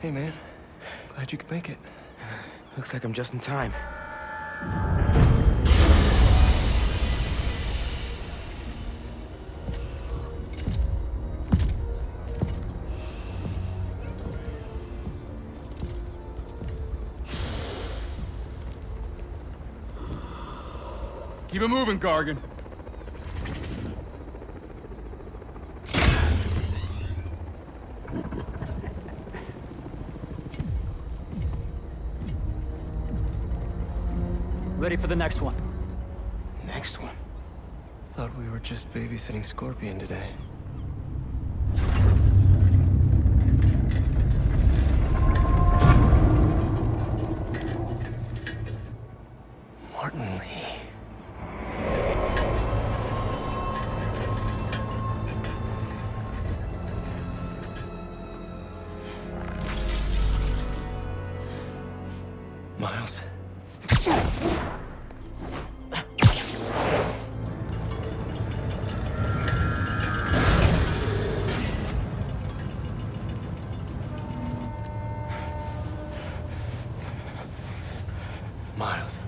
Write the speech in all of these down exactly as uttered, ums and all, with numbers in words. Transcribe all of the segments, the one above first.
Hey, man. Glad you could make it. Looks like I'm just in time. Keep it moving, Gargan. Ready for the next one. Next one. Thought we were just babysitting Scorpion today. Martin Lee. Miles. Miles.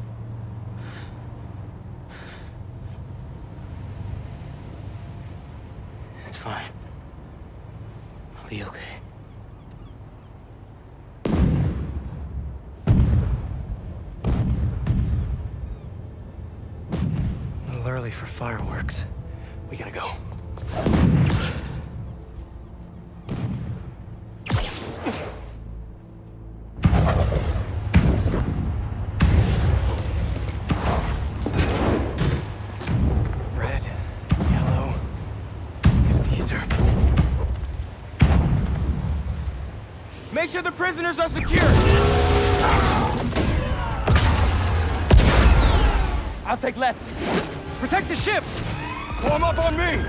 It's fine. I'll be okay. A little early for fireworks. We gotta go. Red, yellow. If these are... Make sure the prisoners are secure! I'll take left. Protect the ship! Form up on me!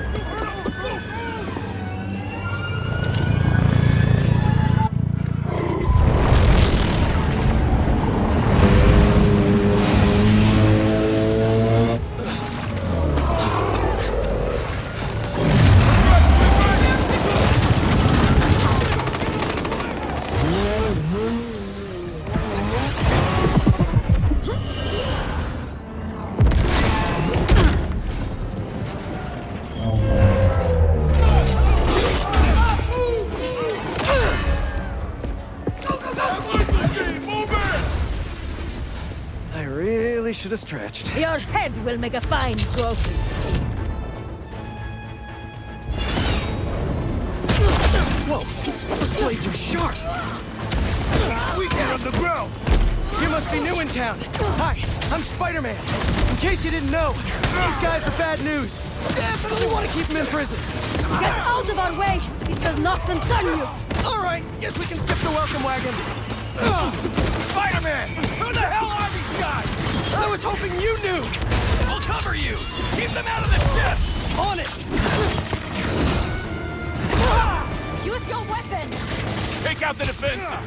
I really should have stretched. Your head will make a fine trophy. Whoa! Those blades are sharp! We get on the ground! You must be new in town. Hi, I'm Spider-Man. In case you didn't know, these guys are bad news. Definitely want to keep them in prison. Get out of our way! This does not concern you! All right, guess we can skip the welcome wagon. Spider-Man! Who the hell are these guys? I was hoping you knew. We'll cover you! Keep them out of the ship! On it! Use your weapon! Take out the defenses!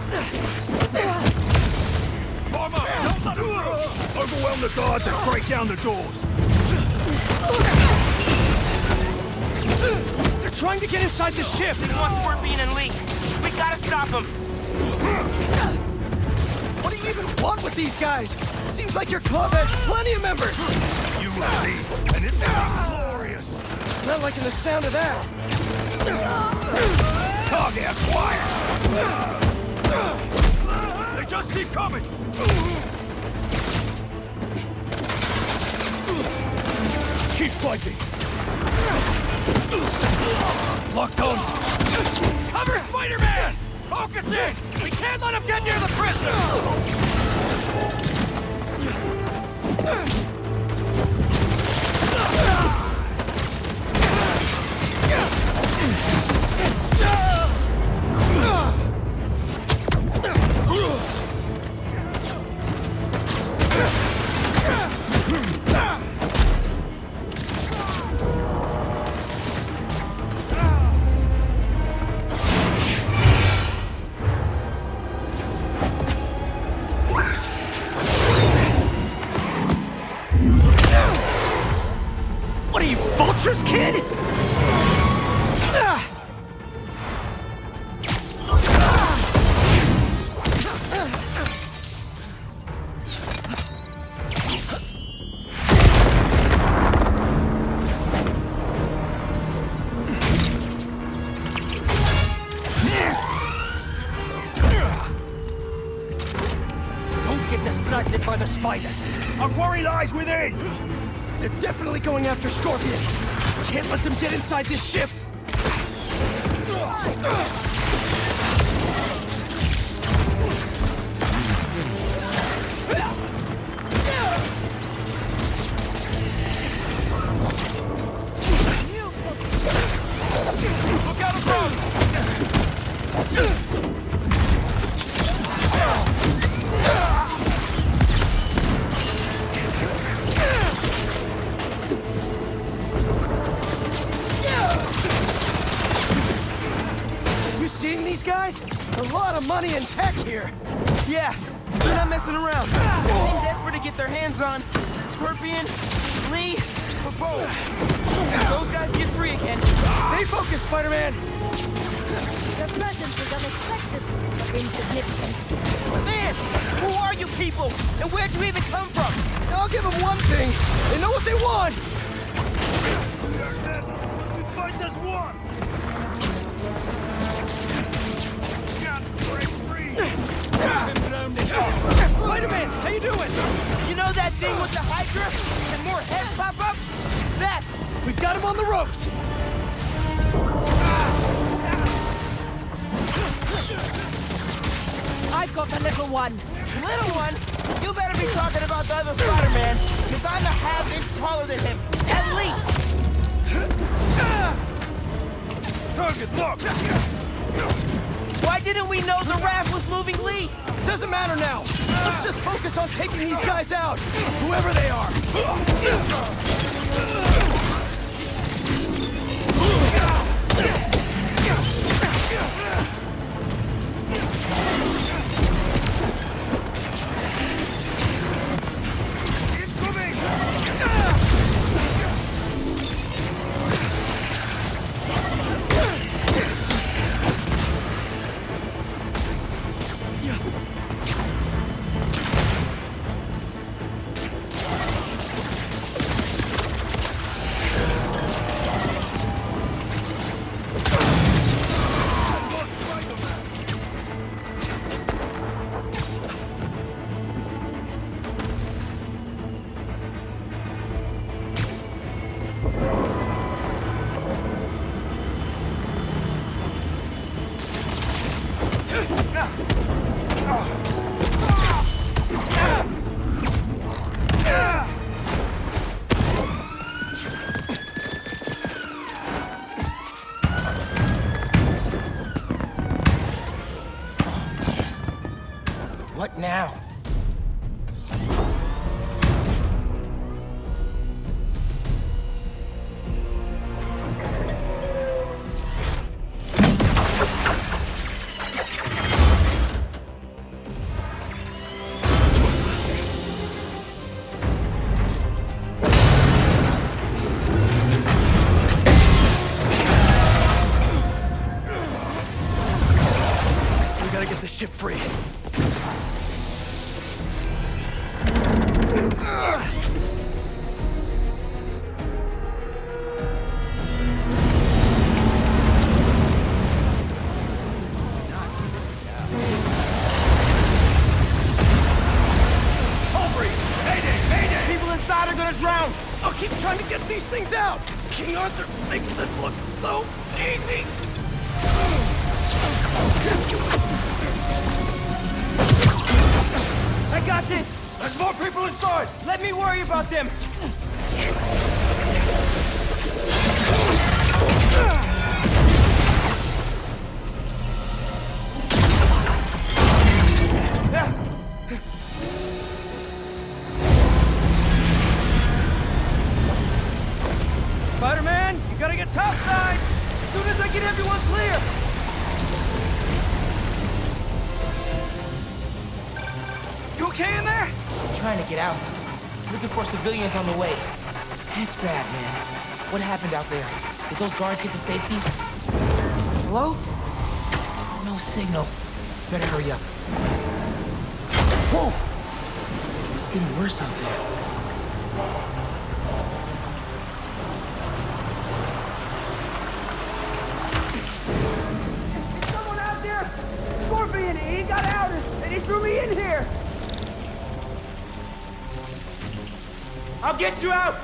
Form up! Don't let them through! Overwhelm the guards and break down the doors! They're trying to get inside the ship! They want Scorpion and Lee. We gotta stop them! What do you even want with these guys? Seems like your club has plenty of members! You will see, and it will be glorious! Not liking the sound of that. Target acquired! They just keep coming! Keep fighting! Locked on! Cover Spider-Man! Focus in! We can't let him get near the prisoner! What fight us. Our quarry lies within! They're definitely going after Scorpion. Can't let them get inside this ship. Look out above! You seeing these guys? A lot of money and tech here. Yeah, they're not messing around. They seem desperate to get their hands on Scorpion, Lee, or both. If those guys get free again. Stay focused, Spider-Man. Your presence is unexpected, but insignificant. Man, who are you people? And where'd you even come from? I'll give them one thing. They know what they want. We fight as one! Can't break free! Spider-Man, how you doing? You know that thing with the Hydra and more heads pop up? That! We've got him on the ropes. I've got the little one. Little one? You better be talking about the other Spider-Man, because I'm a half inch taller than him. At least! Target locked! Why didn't we know the raft was moving Lee? Doesn't matter now. Let's just focus on taking these guys out, whoever they are. What now? We gotta get the ship free. People inside are gonna drown! I'll keep trying to get these things out. King Arthur makes this look so easy. I got this! There's more people inside! Let me worry about them! Spider-Man, you gotta get topside. As soon as I get everyone clear! You okay in there? Trying to get out. Looking for civilians on the way. That's bad, man. What happened out there? Did those guards get to safety? Hello? No signal. Better hurry up. Whoa! It's getting worse out there. Someone out there! Scorpion! He got out and he threw me in here! I'll get you out!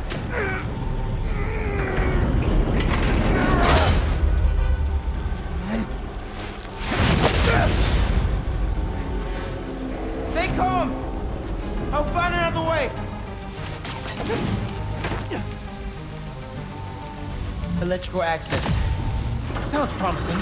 Stay calm! I'll find another way! Electrical access. Sounds promising.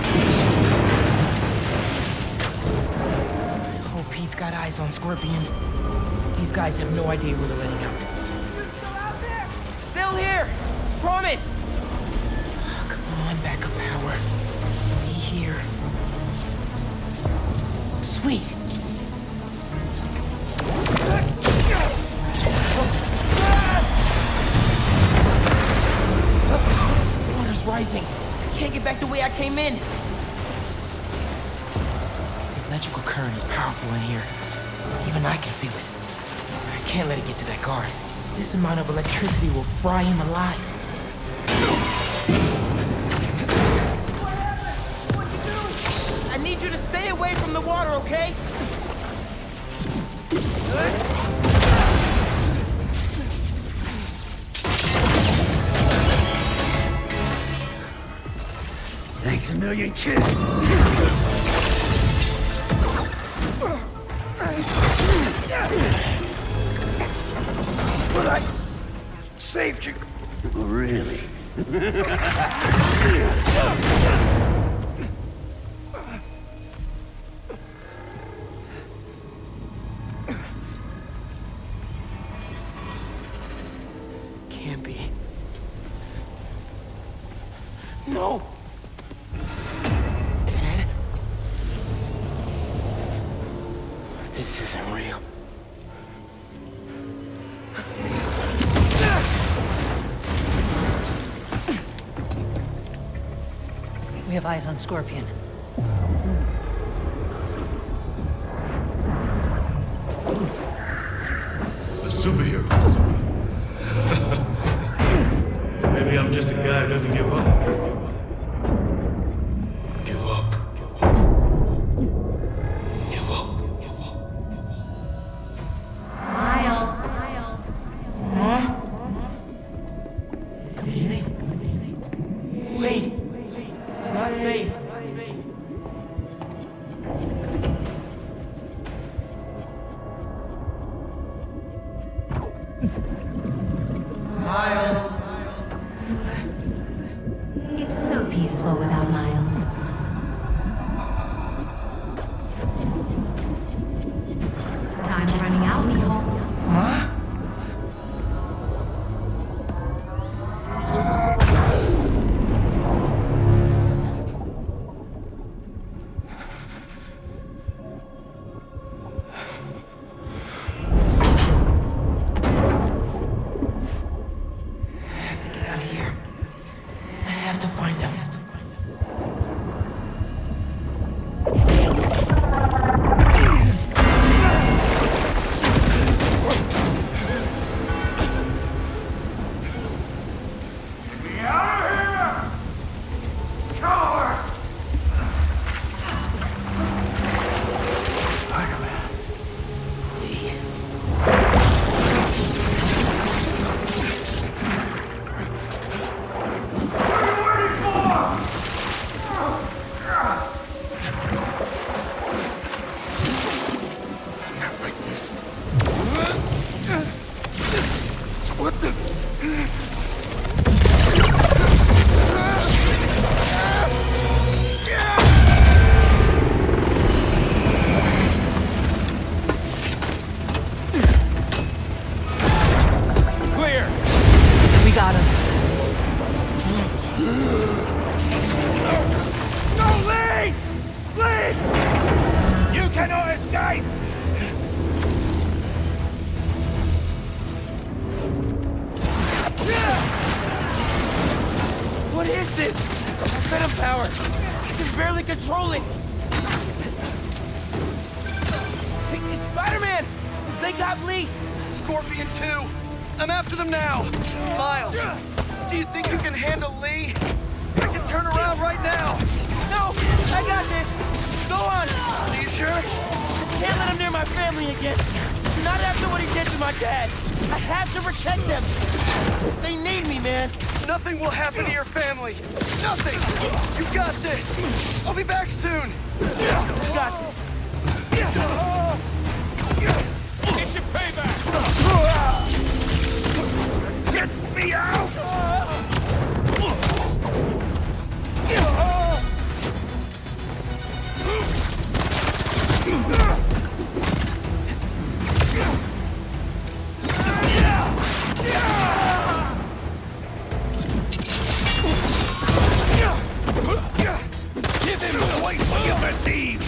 Oh, Pete's got eyes on Scorpion. These guys have no idea who they're letting out. Still out there? Still here! Promise! Come on, backup power. Be here. Sweet! Water's rising. I can't get back the way I came in. The electrical current is powerful in here. Even I can feel it. I can't let it get to that guard. This amount of electricity will fry him alive. What happened? What'd you do? I need you to stay away from the water, okay? Thanks a million, kid. But I saved you. Oh, really? Can't be. No! Dad? This isn't real. We have eyes on Scorpion. A superhero. Maybe I'm just a guy who doesn't give up. Give up. Give up. Give up. Give up. Miles. Miles. Huh? Really? Wait. It's not safe. Miles. It's so peaceful without Miles. Time's running out, Neil. Ma? I have to get out of here. I have to find them. Clear! We got him. No, Lee! Lee! You cannot escape! What is this? Venom power! I can barely control it! Hey, Spider-Man! They got Lee! Scorpion two. I'm after them now. Miles, do you think you can handle Lee? I can turn around right now. No! I got this! Go on! Are you sure? Can't let him near my family again! Not after what he did to my dad. I have to protect them. They need me, man. Nothing will happen to your family. Nothing! You got this! I'll be back soon! You got this. Get your payback! Get me out! Give him the weight for your received!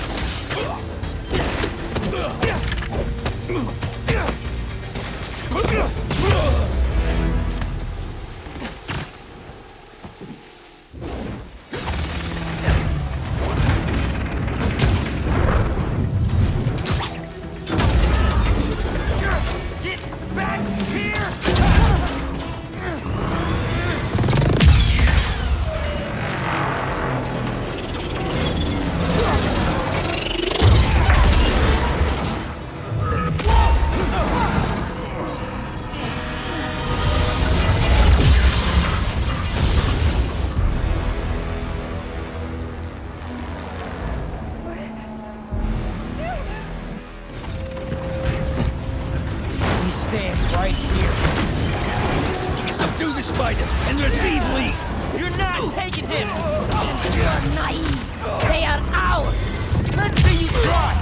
Right here. Subdue the spider and receive Lee! You're not taking him! You're naive. They are ours. Let's see you try!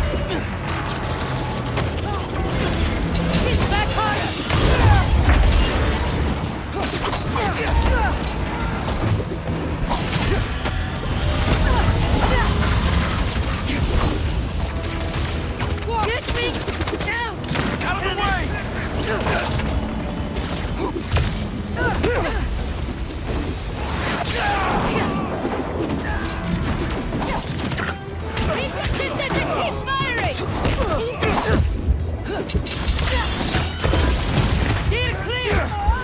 He's back harder. Get me down! Out of the way! Keep firing! Steer clear!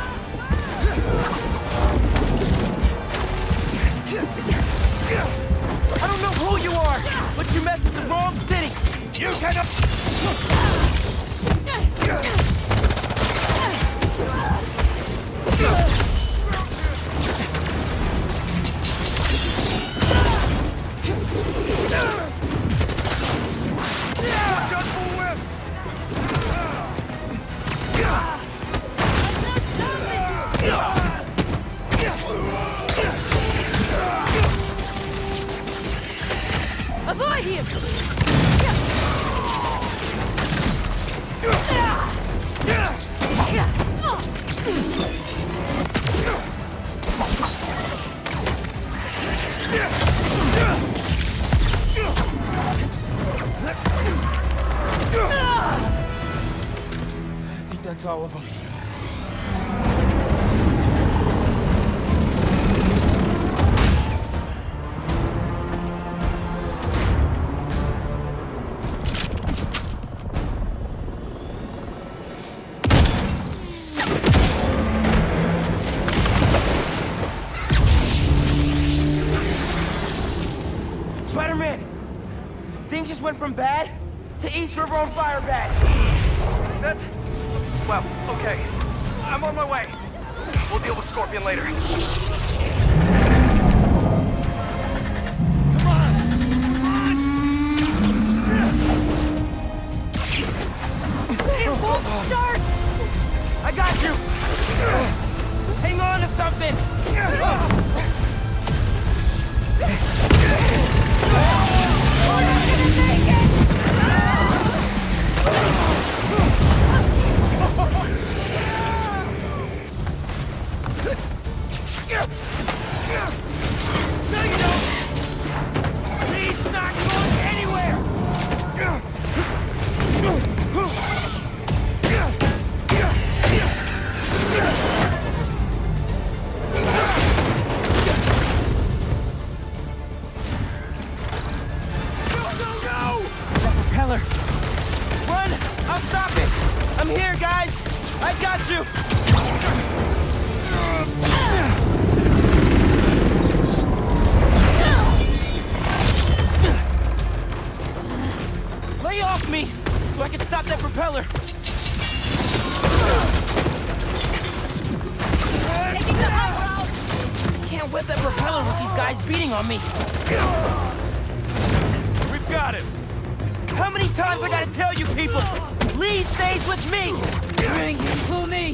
I don't know who you are, but you messed with the wrong city! You can... Avoid him! I think that's all of them. Spider-Man! Things just went from bad to East River on fire bad. That's... well, okay. I'm on my way. We'll deal with Scorpion later. It won't start! I got you! Hang on to something! We're not gonna make it! No, you don't! He's not going anywhere! That propeller! Run! I'll stop it! I'm here, guys! I got you! Lay off me, so I can stop that propeller! me. We've got him! How many times I gotta tell you people? Lee stays with me! Bring him to me!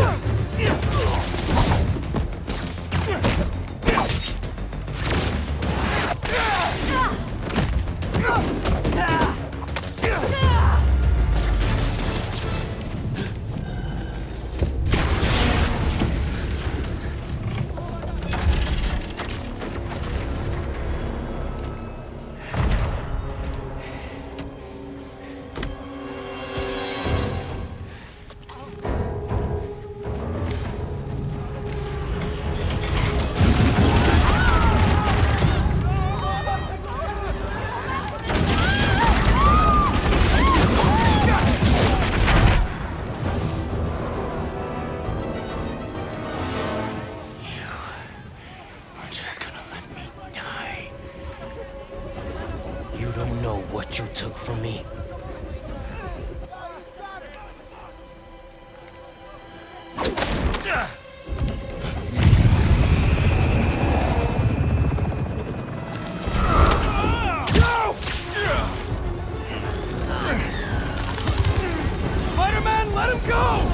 What you took from me. Spider-Man, let him go!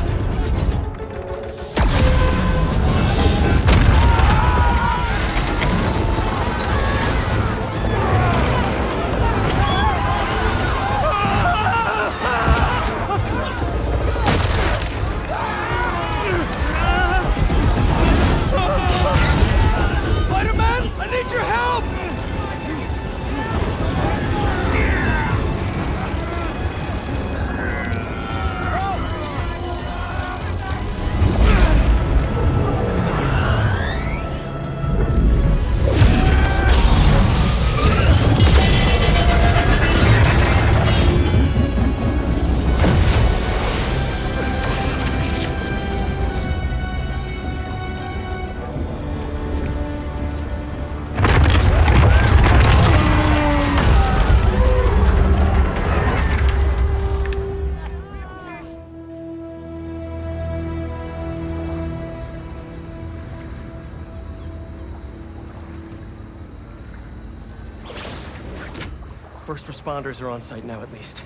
First responders are on site now, at least.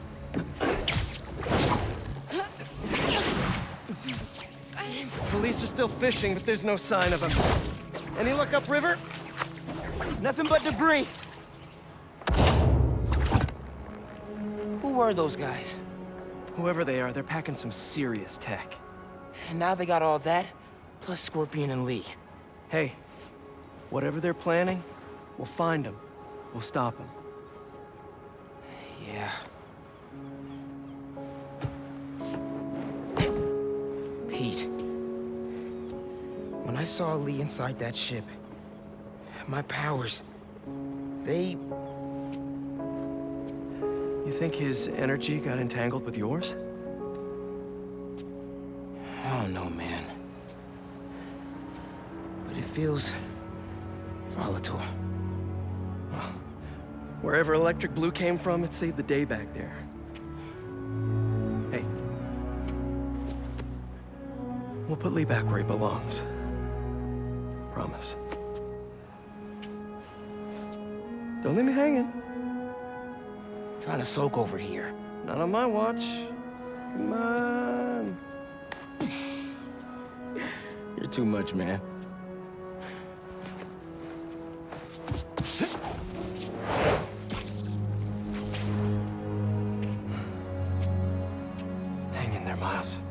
Police are still fishing, but there's no sign of them. Any luck upriver? Nothing but debris. Who were those guys? Whoever they are, they're packing some serious tech. And now they got all that, plus Scorpion and Lee. Hey, whatever they're planning, we'll find them. We'll stop them. Yeah. Pete. When I saw Lee inside that ship, my powers, they... You think his energy got entangled with yours? I don't know, man. But it feels... volatile. Well, wherever Electric Blue came from, it saved the day back there. Hey. We'll put Lee back where he belongs. Promise. Don't leave me hanging. Trying to soak over here. Not on my watch. Come on. You're too much, man. Hang in there, Miles.